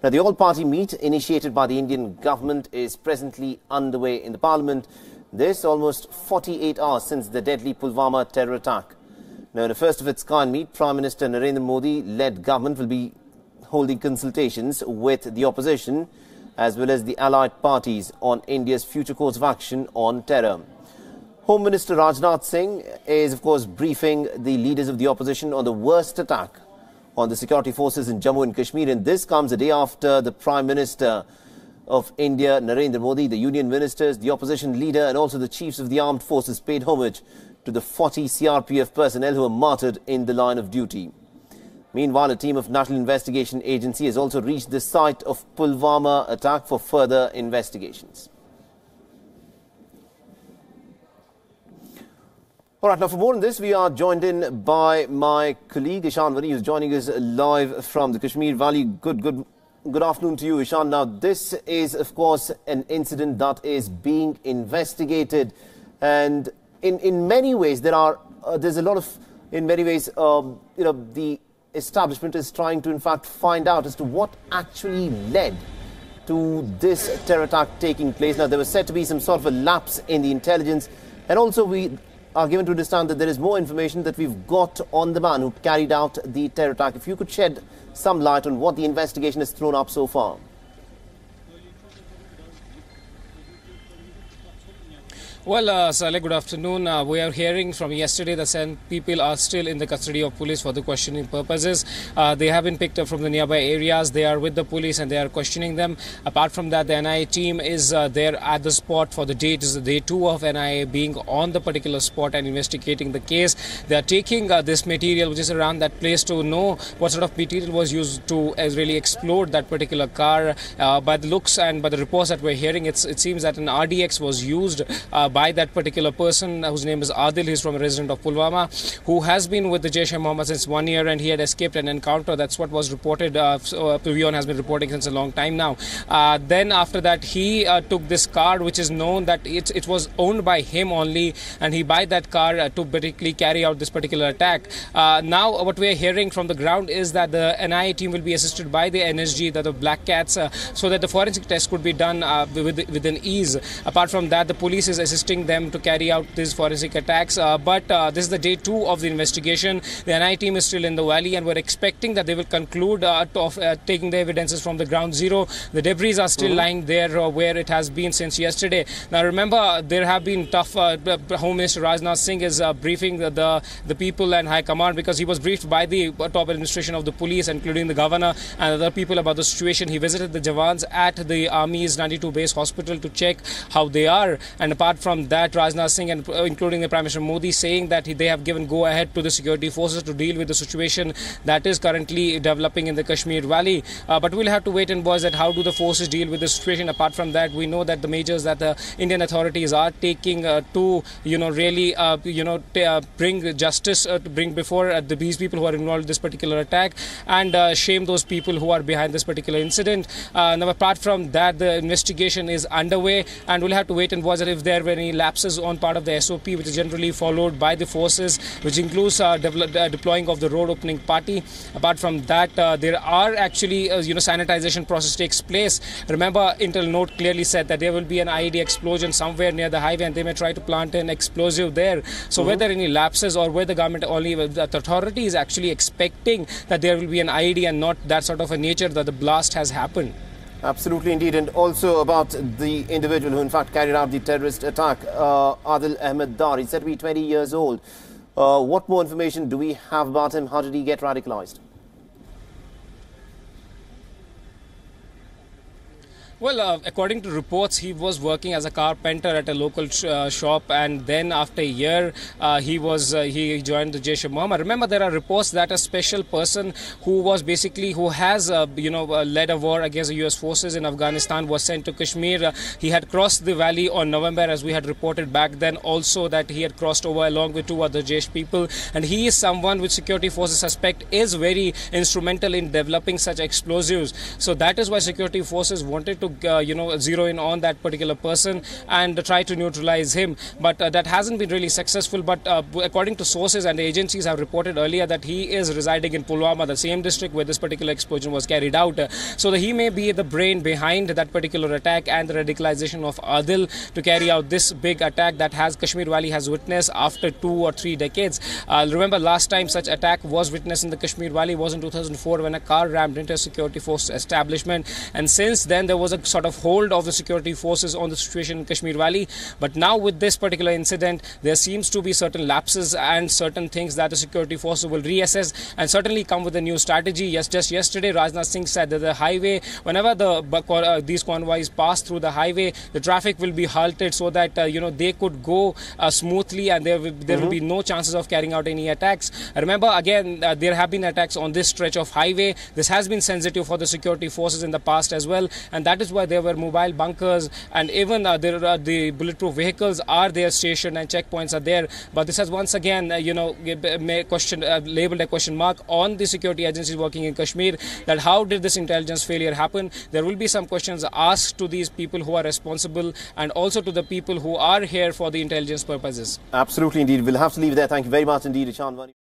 Now, the all-party meet initiated by the Indian government is presently underway in the Parliament. This almost 48 hours since the deadly Pulwama terror attack. Now, in a first-of-its-kind meet, Prime Minister Narendra Modi-led government will be holding consultations with the opposition as well as the allied parties on India's future course of action on terror. Home Minister Rajnath Singh is, of course, briefing the leaders of the opposition on the worst attack on the security forces in Jammu and Kashmir, and this comes a day after the Prime Minister of India, Narendra Modi, the union ministers, the opposition leader and also the chiefs of the armed forces paid homage to the 40 CRPF personnel who were martyred in the line of duty. Meanwhile, a team of National Investigation Agency has also reached the site of Pulwama attack for further investigations. All right, now for more on this, we are joined in by my colleague Ishan Wari, who's joining us live from the Kashmir Valley. Good afternoon to you, Ishan. Now, this is, of course, an incident that is being investigated, and in many ways, there's a lot of, in many ways, the establishment is trying to, in fact, find out as to what actually led to this terror attack taking place. Now, there was said to be some sort of a lapse in the intelligence, and also we are given to understand that there is more information that we've got on the man who carried out the terror attack. If you could shed some light on what the investigation has thrown up so far. Well, Saleh, good afternoon. We are hearing from yesterday that 7 people are still in the custody of police for the questioning purposes. They have been picked up from the nearby areas. They are with the police and they are questioning them. Apart from that, the NIA team is there at the spot for the day. It is the day 2 of NIA being on the particular spot and investigating the case. They are taking this material which is around that place to know what sort of material was used to really explode that particular car. By the looks and by the reports that we're hearing, it seems that an RDX was used by that particular person whose name is Adil. He's from a resident of Pulwama, who has been with the Jaish-e-Mohammed since 1 year, and he had escaped an encounter. That's what was reported. Wion has been reporting since a long time now. Then after that, he took this car, which is known that it was owned by him only, and he by that car to particularly carry out this particular attack. Now what we are hearing from the ground is that the NIA team will be assisted by the NSG, the Black Cats, so that the forensic test could be done within ease. Apart from that, the police is assisting them to carry out these forensic attacks. But this is the day 2 of the investigation. The NIA team is still in the valley, and we're expecting that they will conclude taking the evidences from the ground zero. The debris are still lying there where it has been since yesterday. Now remember, there have been tough. Home Minister Rajnath Singh is briefing the people and High Command, because he was briefed by the top administration of the police, including the governor and other people, about the situation. He visited the Jawans at the Army's 92 base hospital to check how they are. And apart from that, Rajnath Singh and including the Prime Minister Modi saying that they have given go-ahead to the security forces to deal with the situation that is currently developing in the Kashmir Valley. But we'll have to wait and watch that how do the forces deal with the situation. Apart from that, we know that the measures that the Indian authorities are taking to really bring justice, to bring before these people who are involved in this particular attack, and shame those people who are behind this particular incident. Now apart from that, the investigation is underway, and we'll have to wait and watch that if there were any lapses on part of the SOP, which is generally followed by the forces, which includes deploying of the road opening party. Apart from that, there are actually sanitization process takes place. Remember, Intel note clearly said that there will be an IED explosion somewhere near the highway, and they may try to plant an explosive there. So whether any lapses, or whether the government only the authority is actually expecting that there will be an IED and not that sort of a nature that the blast has happened. Absolutely indeed. And also about the individual who in fact carried out the terrorist attack, Adil Ahmed Dar. He's said to be 20 years old. What more information do we have about him? How did he get radicalized? Well, according to reports, he was working as a carpenter at a local shop, and then after a year, he joined the Jaish-e-Mohammed. Remember, there are reports that a special person who has led a war against the U.S. forces in Afghanistan was sent to Kashmir. He had crossed the valley on November, as we had reported back then. Also, that he had crossed over along with 2 other Jaish people, and he is someone which security forces suspect is very instrumental in developing such explosives. So that is why security forces wanted to zero in on that particular person and try to neutralize him. But that hasn't been really successful. But according to sources and agencies have reported earlier that he is residing in Pulwama, the same district where this particular explosion was carried out. So that he may be the brain behind that particular attack and the radicalization of Adil to carry out this big attack that Kashmir Valley has witnessed after 2 or 3 decades. Remember, last time such attack was witnessed in the Kashmir Valley was in 2004 when a car rammed into a security force establishment, and since then there was a sort of hold of the security forces on the situation in Kashmir Valley. But now with this particular incident, there seems to be certain lapses and certain things that the security forces will reassess and certainly come with a new strategy. Yes, just yesterday Rajnath Singh said that the highway, whenever these convoys pass through the highway, the traffic will be halted so that they could go smoothly and there will be no chances of carrying out any attacks. Remember, again, there have been attacks on this stretch of highway. This has been sensitive for the security forces in the past as well, and that is why there were mobile bunkers and even the bulletproof vehicles are there stationed and checkpoints are there. But this has once again labeled a question mark on the security agencies working in Kashmir, that how did this intelligence failure happen. There will be some questions asked to these people who are responsible and also to the people who are here for the intelligence purposes. Absolutely indeed. We'll have to leave there. Thank you very much indeed, Ishan.